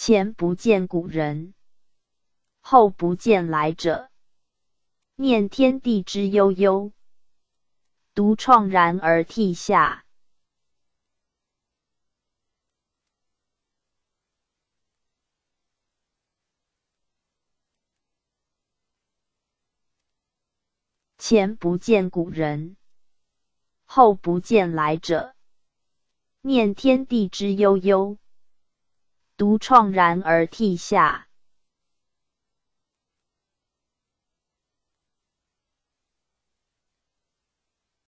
前不见古人，后不见来者。念天地之悠悠，独怆然而涕下。前不见古人，后不见来者。念天地之悠悠，独怆然而涕下。